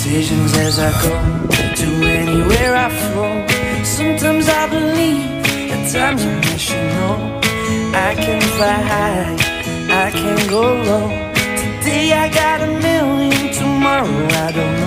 decisions as I go to anywhere I flow. Sometimes I believe, at times I wish you know. I can fly high, I can go low. Today I got a million, tomorrow I don't know.